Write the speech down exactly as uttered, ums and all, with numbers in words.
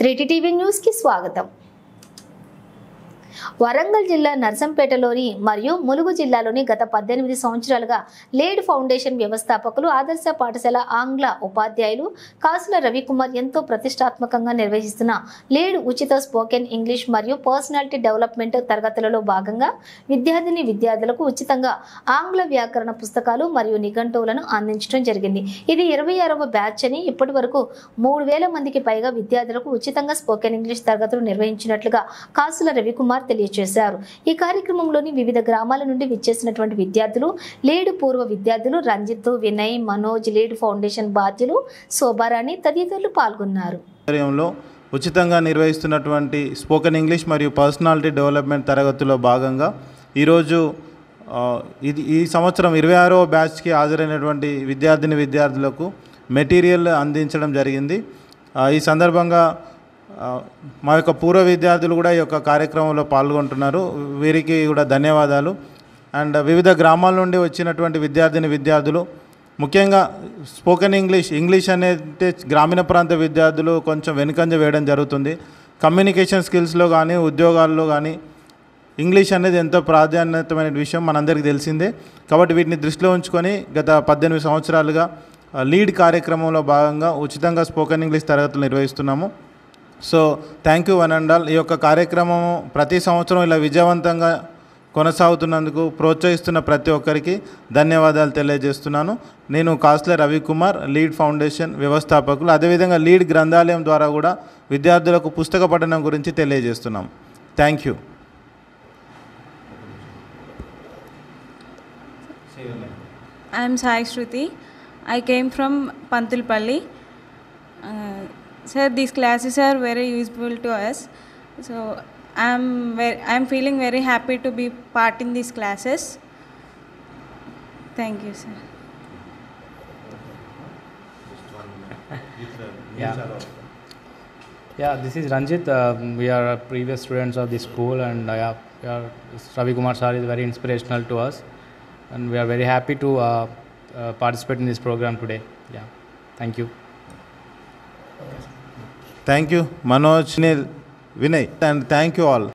Reddy TV news కి స్వాగతం. వరంగల్ జిల్లా నర్సంపేటలోని మరియు ములుగు జిల్లాలోని గత పద్దెనిమిది సంవత్సరాలుగా లేడ్ ఫౌండేషన్ వ్యవస్థాపకులు, ఆదర్శ పాఠశాల ఆంగ్ల ఉపాధ్యాయులు కాసుల రవికుమార్ ఎంతో ప్రతిష్టాత్మకంగా నిర్వహిస్తున్న లేడ్ ఉచిత స్పోకెన్ ఇంగ్లీష్ మరియు పర్సనాలిటీ డెవలప్మెంట్ తరగతులలో భాగంగా విద్యార్థిని విద్యార్థులకు ఉచితంగా ఆంగ్ల వ్యాకరణ పుస్తకాలు మరియు నిఘంటువులను అందించడం జరిగింది. ఇది ఇరవై ఆరవ బ్యాచ్ అని ఇప్పటి వరకు మూడు వేల మందికి పైగా విద్యార్థులకు ఉచితంగా స్పోకెన్ ఇంగ్లీష్ తరగతులు నిర్వహించినట్లుగా కాసుల రవికుమార్ తెలియజేశారు. ఈ కార్యక్రమంలోని వివిధ గ్రామాల నుండి విచ్చేసినటువంటి విద్యార్థులు, లేడ్ పూర్వ విద్యార్థులు రంజిత్, వినయ్, మనోజ్, లేడ్ ఫౌండేషన్ బాధ్యులు శోభారాణి తదితరులు పాల్గొన్నారు. ఉచితంగా నిర్వహిస్తున్నటువంటి స్పోకెన్ ఇంగ్లీష్ మరియు పర్సనాలిటీ డెవలప్మెంట్ తరగతుల్లో భాగంగా ఈరోజు ఇది ఈ సంవత్సరం ఇరవై ఆరవ బ్యాచ్కి హాజరైనటువంటి విద్యార్థిని విద్యార్థులకు మెటీరియల్ అందించడం జరిగింది. ఈ సందర్భంగా మా యొక్క పూర్వ విద్యార్థులు కూడా ఈ యొక్క కార్యక్రమంలో పాల్గొంటున్నారు. వీరికి కూడా ధన్యవాదాలు. అండ్ వివిధ గ్రామాల నుండి వచ్చినటువంటి విద్యార్థిని విద్యార్థులు ముఖ్యంగా స్పోకెన్ ఇంగ్లీష్ ఇంగ్లీష్ అనేది గ్రామీణ ప్రాంత విద్యార్థులు కొంచెం వెనుకంజ వేయడం జరుగుతుంది. కమ్యూనికేషన్ స్కిల్స్లో కానీ ఉద్యోగాల్లో కానీ ఇంగ్లీష్ అనేది ఎంతో ప్రాధాన్యతమైన విషయం మనందరికీ తెలిసిందే. కాబట్టి వీటిని దృష్టిలో ఉంచుకొని గత పద్దెనిమిది సంవత్సరాలుగా లీడ్ కార్యక్రమంలో భాగంగా ఉచితంగా స్పోకెన్ ఇంగ్లీష్ తరగతులు నిర్వహిస్తున్నాము. So thank you one and all. ఈ యొక్క కార్యక్రమం ప్రతి సంవత్సరం ఇలా విజయవంతంగా కొనసాగుతున్నందుకు ప్రోత్సహిస్తున్న ప్రతి ఒక్కరికి ధన్యవాదాలు తెలియజేస్తున్నాను. నేను కాసుల రవికుమార్, లీడ్ ఫౌండేషన్ వ్యవస్థాపకులు. అదేవిధంగా లీడ్ గ్రంథాలయం ద్వారా కూడా విద్యార్థులకు పుస్తక పఠనం గురించి తెలియజేస్తున్నాం. Thank you. I am Sai Shruti. I came from Pantulpalli. Uh, sir, these classes are very useful to us. So I am very, I am feeling very happy to be part in these classes. Thank you, sir. yeah. yeah, this is Ranjit. Uh, we are previous students of this school, and uh, yeah, we are, Ravi Kumar sir is very inspirational to us, and we are very happy to uh, uh, participate in this program today. Yeah, thank you. Thank you, Manoj, Nil, Vinay, and thank you all.